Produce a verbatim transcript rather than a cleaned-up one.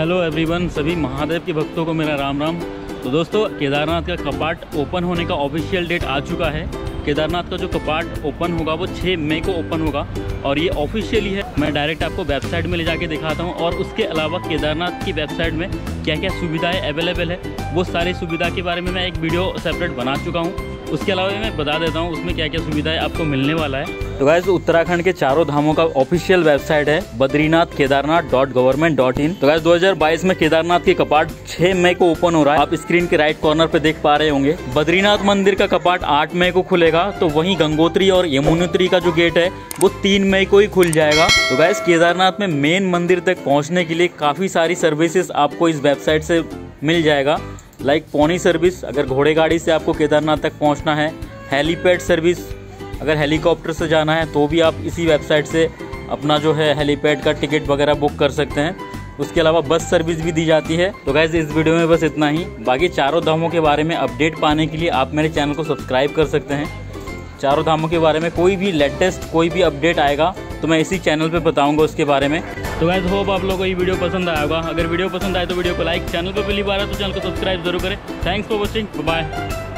Hello everyone, सभी महादेव के भक्तों को मेरा राम राम। तो दोस्तों, केदारनाथ का कपाट ओपन होने का ऑफिशियल डेट आ चुका है। केदारनाथ का जो कपाट ओपन होगा वो छह मई को ओपन होगा और ये ऑफिशियली है। मैं डायरेक्ट आपको वेबसाइट में ले जाके दिखाता हूँ और उसके अलावा केदारनाथ की वेबसाइट में क्या क्या सुविधाएं अवेलेबल है वो सारी सुविधा के बारे में मैं एक वीडियो सेपरेट बना चुका हूँ। उसके अलावा मैं बता देता हूँ उसमें क्या क्या सुविधाएं आपको मिलने वाला है। तो गाइस, उत्तराखंड के चारों धामों का ऑफिशियल वेबसाइट है Badrinath Kedarnath dot government dot in. तो गाइस, दो हज़ार बाईस में केदारनाथ के कपाट छह मई को ओपन हो रहा है। आप स्क्रीन के राइट कॉर्नर पे देख पा रहे होंगे। बद्रीनाथ मंदिर का कपाट आठ मई को खुलेगा, तो वहीं गंगोत्री और यमुनोत्री का जो गेट है वो तीन मई को ही खुल जाएगा। तो गाइस, केदारनाथ में मेन मंदिर तक पहुँचने के लिए काफी सारी सर्विसेज आपको इस वेबसाइट से मिल जाएगा। लाइक पोनी सर्विस, अगर घोड़े गाड़ी से आपको केदारनाथ तक पहुंचना है। हेलीपैड सर्विस, अगर हेलीकॉप्टर से जाना है तो भी आप इसी वेबसाइट से अपना जो है हेलीपैड का टिकट वगैरह बुक कर सकते हैं। उसके अलावा बस सर्विस भी दी जाती है। तो गाइस, इस वीडियो में बस इतना ही। बाकी चारों धामों के बारे में अपडेट पाने के लिए आप मेरे चैनल को सब्सक्राइब कर सकते हैं। चारों धामों के बारे में कोई भी लेटेस्ट कोई भी अपडेट आएगा तो मैं इसी चैनल पे बताऊंगा उसके बारे में। तो गाइस, होप आप लोगों को ये वीडियो पसंद आया होगा। अगर वीडियो पसंद आए तो वीडियो को लाइक, चैनल पर पहली बार है तो चैनल को सब्सक्राइब जरूर करें। Thanks for watching, bye.